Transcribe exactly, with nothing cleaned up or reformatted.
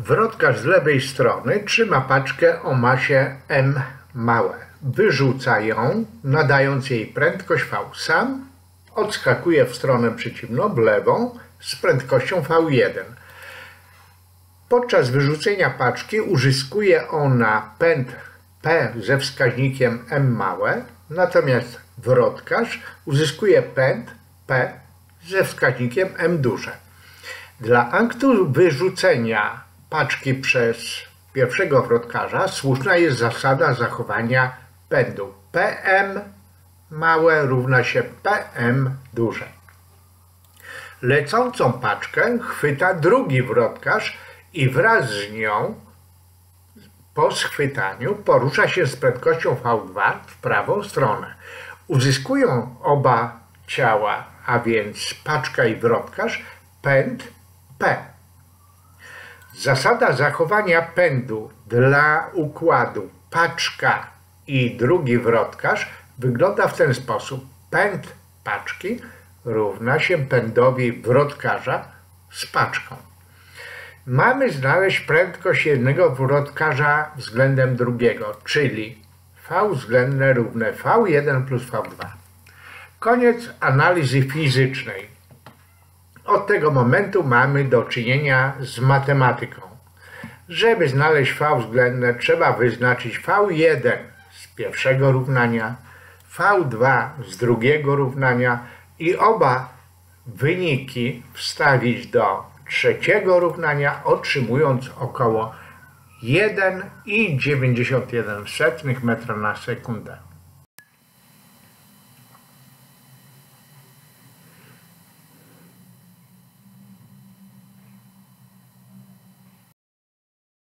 Wrotkarz z lewej strony trzyma paczkę o masie M małe. Wyrzuca ją, nadając jej prędkość V. Sam odskakuje w stronę przeciwną, w lewą, z prędkością V jeden. Podczas wyrzucenia paczki uzyskuje ona pęd P ze wskaźnikiem M małe, natomiast wrotkarz uzyskuje pęd P ze wskaźnikiem M duże. Dla aktu wyrzucenia paczki przez pierwszego wrotkarza słuszna jest zasada zachowania pędu. P M małe równa się P M duże. Lecącą paczkę chwyta drugi wrotkarz i wraz z nią po schwytaniu porusza się z prędkością V dwa w prawą stronę. Uzyskują oba ciała, a więc paczka i wrotkarz, pęd P. Zasada zachowania pędu dla układu paczka i drugi wrotkarz wygląda w ten sposób. Pęd paczki równa się pędowi wrotkarza z paczką. Mamy znaleźć prędkość jednego wrotkarza względem drugiego, czyli V względne równe V jeden plus V dwa. Koniec analizy fizycznej. Od tego momentu mamy do czynienia z matematyką. Żeby znaleźć V względne, trzeba wyznaczyć V jeden z pierwszego równania, V dwa z drugiego równania i oba wyniki wstawić do trzeciego równania, otrzymując około jeden i dziewięćdziesiąt jeden metra na sekundę.